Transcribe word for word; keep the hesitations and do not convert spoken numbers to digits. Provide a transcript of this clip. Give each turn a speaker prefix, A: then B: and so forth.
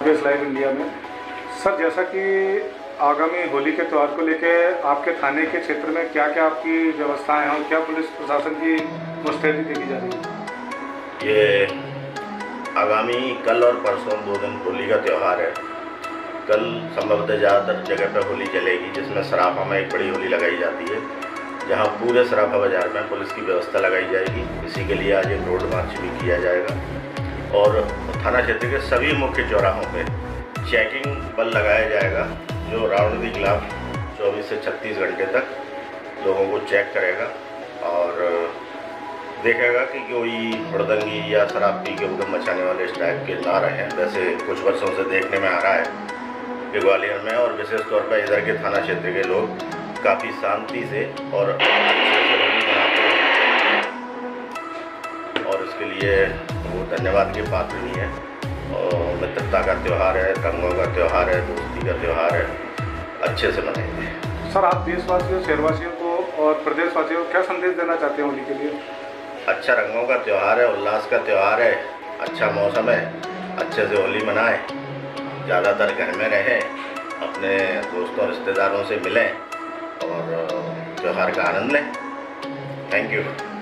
A: Base live India में। Sir, जैसा कि आगामी होली के त्यौहार को लेके आपके थाने के क्षेत्र में क्या क्या आपकी व्यवस्थाएं हैं और क्या पुलिस प्रशासन की मुस्तैदी देखी जा रही है?
B: ये आगामी कल और परसों दो दिन होली का त्यौहार है। कल संभवतः ज़्यादातर जगह पर होली चलेगी, जिसमें सराफा में एक बड़ी होली लगाई जाती है, जहां पूरे सराफा बाज़ार में पुलिस की व्यवस्था लगाई जाएगी। इसी के लिए आज एक रोड मार्च भी किया जाएगा और थाना क्षेत्र के सभी मुख्य चौराहों पे चेकिंग बल लगाया जाएगा, जो राउंड दी क्लॉक चौबीस से छत्तीस घंटे तक लोगों को चेक करेगा और देखेगा कि कोई हुड़दंगी या शराब पी के उधम मचाने वाले इस टाइप के ना रहें। वैसे कुछ वर्षों से देखने में आ रहा है कि ग्वालियर में और विशेष तौर पर इधर के थाना क्षेत्र के लोग काफ़ी शांति से और अच्छे से होली मनाते हैं और इसके लिए वो धन्यवाद के पात्र नहीं है। और मित्रता का त्यौहार है, रंगों का त्यौहार है, दोस्ती का त्यौहार है, अच्छे से मनाएंगे।
A: सर, आप देशवासियों, शहरवासियों को और प्रदेशवासियों को क्या संदेश देना चाहते हैं होली के लिए?
B: अच्छा रंगों का त्यौहार है, उल्लास का त्यौहार है, अच्छा मौसम है, अच्छे से होली मनाएं, ज़्यादातर घर में रहें, अपने दोस्तों रिश्तेदारों से मिलें और त्यौहार का आनंद लें। Thank you.